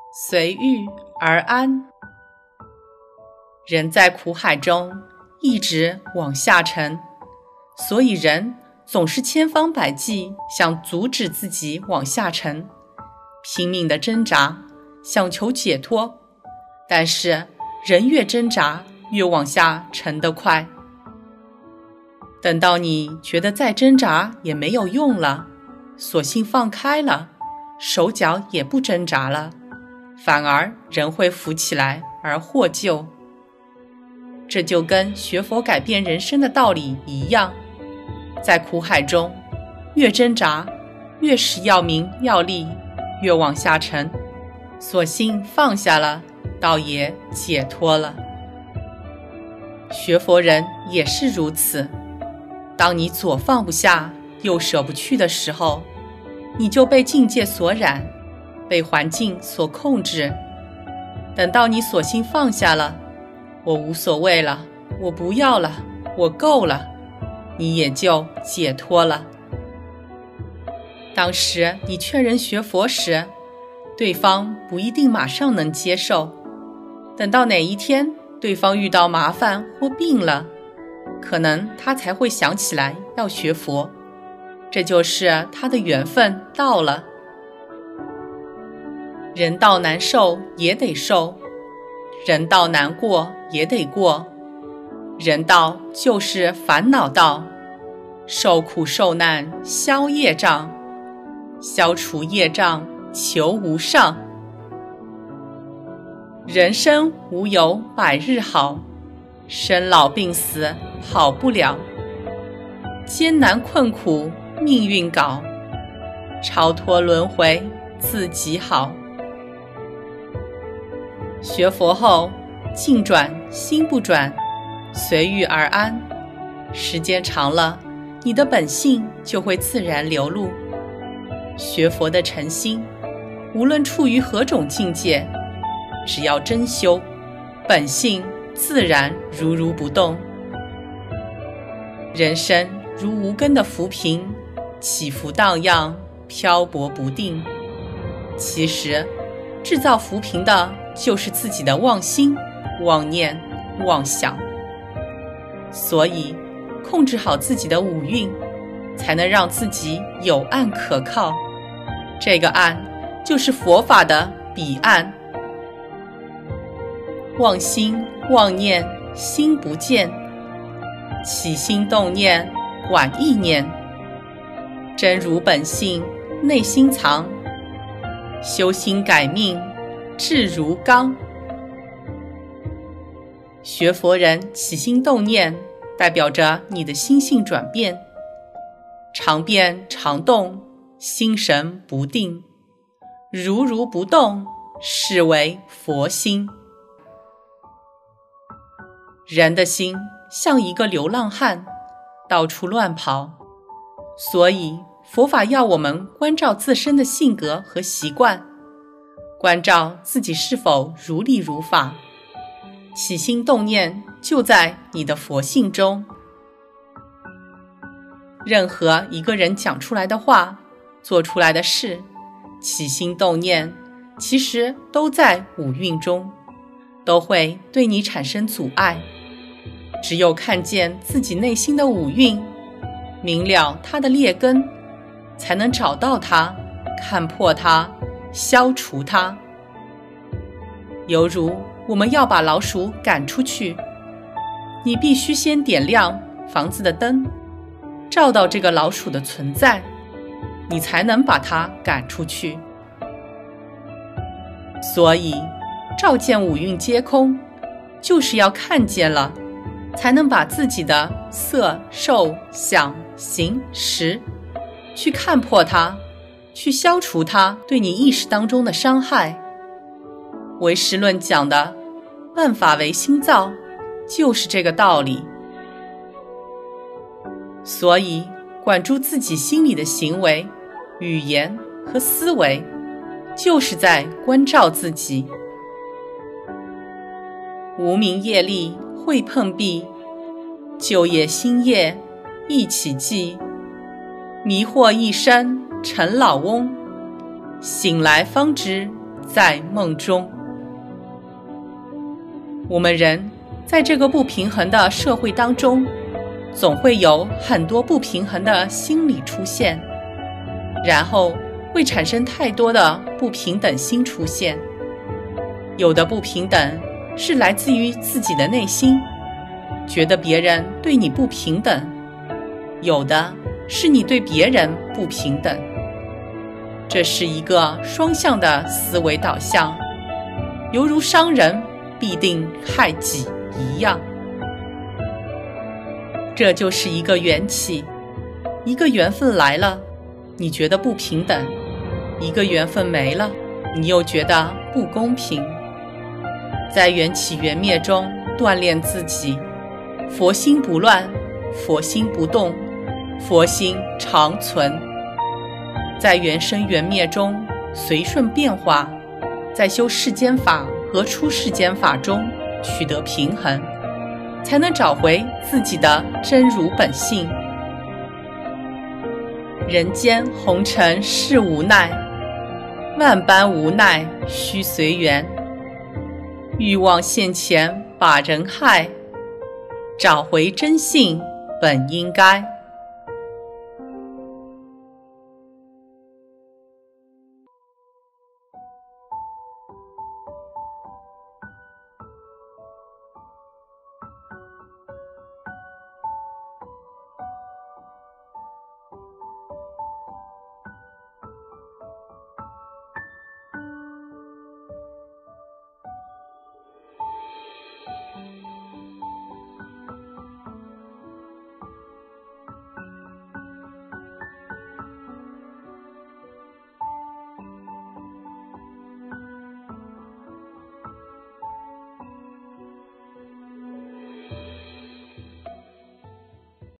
随遇而安。人在苦海中一直往下沉，所以人总是千方百计想阻止自己往下沉，拼命地挣扎，想求解脱。但是人越挣扎，越往下沉得快。等到你觉得再挣扎也没有用了，索性放开了，手脚也不挣扎了，反而人会浮起来而获救。这就跟学佛改变人生的道理一样，在苦海中越挣扎，越是要名要利，越往下沉，索性放下了，倒也解脱了。学佛人也是如此，当你左放不下，右舍不去的时候，你就被境界所染，被环境所控制。等到你索性放下了，我无所谓了，我不要了，我够了，你也就解脱了。当时你劝人学佛时，对方不一定马上能接受，等到哪一天对方遇到麻烦或病了，可能他才会想起来要学佛，这就是他的缘分到了。人到难受也得受，人到难过也得过，人道就是烦恼道，受苦受难消业障，消除业障求无上。人生无有百日好，生老病死跑不了，艰难困苦命运搞，超脱轮回自己好。学佛后，境转心不转，随遇而安。时间长了，你的本性就会自然流露。学佛的诚心，无论处于何种境界，只要真修，本性自然如如不动。人生如无根的浮萍，起伏荡漾，漂泊不定。其实制造浮萍的就是自己的妄心、妄念、妄想。所以控制好自己的五蕴，才能让自己有岸可靠。这个岸就是佛法的彼岸。妄心妄念心不见，起心动念管意念，真如本性内心藏，修心改命志如钢。学佛人起心动念，代表着你的心性转变，常变常动，心神不定，如如不动，是为佛心。人的心像一个流浪汉，到处乱跑，所以佛法要我们关照自身的性格和习惯，关照自己是否如理如法。起心动念就在你的佛性中。任何一个人讲出来的话，做出来的事，起心动念其实都在五蕴中，都会对你产生阻碍。只有看见自己内心的五蕴，明了它的劣根，才能找到它，看破它，消除它。犹如我们要把老鼠赶出去，你必须先点亮房子的灯，照到这个老鼠的存在，你才能把它赶出去。所以照见五蕴皆空，就是要看见了，才能把自己的色受想行识去看破它，去消除它对你意识当中的伤害。唯识论讲的万法唯心造，就是这个道理。所以管住自己心里的行为、语言和思维，就是在关照自己。无明业力会碰壁，旧业新业一起记，迷惑一生成老翁，醒来方知在梦中。我们人在这个不平衡的社会当中，总会有很多不平衡的心理出现，然后会产生太多的不平等心出现。有的不平等是来自于自己的内心，觉得别人对你不平等；有的是你对别人不平等。这是一个双向的思维导向，犹如伤人必定害己一样。这就是一个缘起，一个缘分来了，你觉得不平等；一个缘分没了，你又觉得不公平。在缘起缘灭中锻炼自己，佛心不乱，佛心不动，佛心常存。在缘生缘灭中随顺变化，在修世间法和出世间法中取得平衡，才能找回自己的真如本性。人间红尘是无奈，万般无奈须随缘。欲望现前把人害，找回真性本应该。